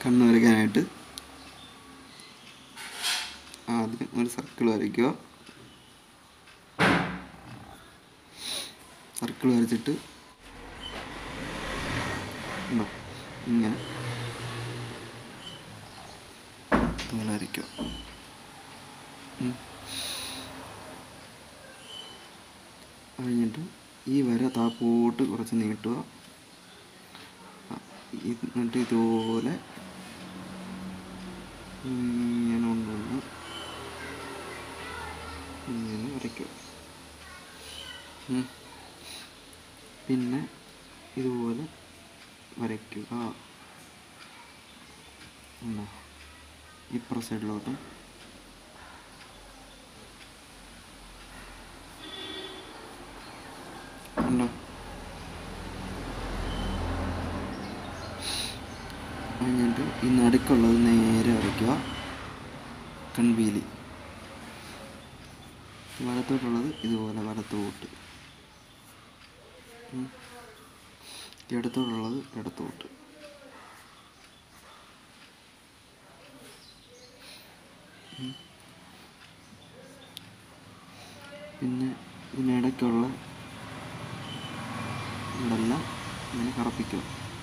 കണ്ണ് വരയ്ക്കാനായിട്ട് ആദ്യം ഒരു സർക്കിൾ വരയ്ക്കുക. സർക്കിൾ വരച്ചിട്ട് ഇങ്ങനെ ഇതുപോലെ വരയ്ക്കുക. കഴിഞ്ഞിട്ട് ഈ വര താപ്പോട്ട് കുറച്ച് നീട്ടുക. എന്നിട്ട് ഇതുപോലെ ഇങ്ങനെ കൊണ്ടുവന്ന് ഇങ്ങനെ വരയ്ക്കുക. പിന്നെ ഇതുപോലെ വരയ്ക്കുക. ഇപ്പുറ സൈഡിലോട്ടും ഉണ്ടോ. കഴിഞ്ഞിട്ട് ഈ നടുക്കുള്ളത് നേരെ വരയ്ക്കുക. കൺപീലി വലത്തോട്ടുള്ളത് ഇതുപോലെ വലത്തോട്ട്, ഇടത്തോട്ടുള്ളത് ഇടത്തോട്ട്. പിന്നെ ഇതിനിടയ്ക്കുള്ള ഇവിടെല്ലാം ഇങ്ങനെ കറപ്പിക്കുക.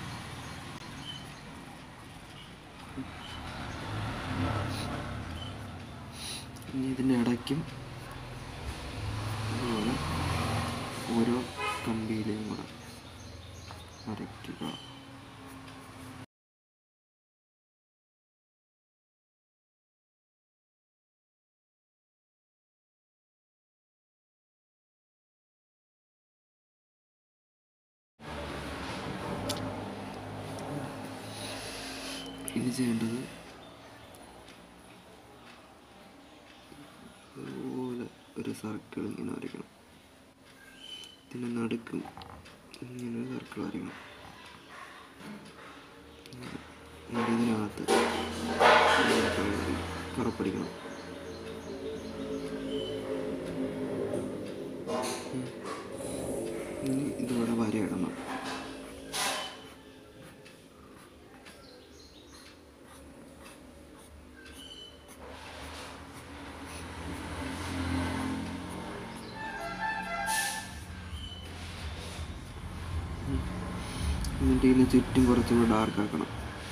ഇനി ഇതിൻ്റെ ഇടയ്ക്കും അതുപോലെ ഓരോ കമ്പിയിലെയും കൂടെ വരയ്ക്കുക. ഇനി ചെയ്യേണ്ടത് അതുപോലെ ഒരു സർക്കിൾ ഇങ്ങനെ വരയ്ക്കണം. ഇതിൻ്റെ നടുക്കും ഇങ്ങനെ ഒരു സർക്കിൾ വരയ്ക്കണം. ഇതിനകത്ത് കറുപ്പടിക്കണം. ഇനി ഇതുപോലെ വരയിടണം. എന്നിട്ട് ഇതിന് ചുറ്റും കുറച്ചുകൂടി ഡാർക്കാക്കണം.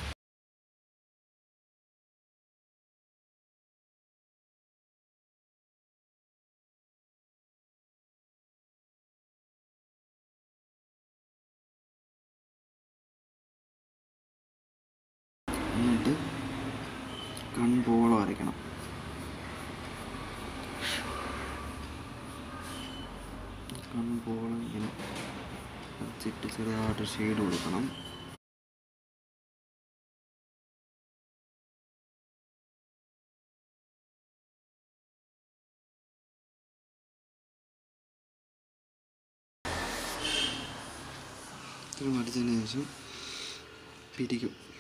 എന്നിട്ട് കൺപോള വരയ്ക്കണം. കൺപോള ഇങ്ങനെ വരച്ചിട്ട് ചെറുതായിട്ട് ഷെയ്ഡ് കൊടുക്കണം. ഇത്ര വരച്ചതിന് ശേഷം പിരിക്കും.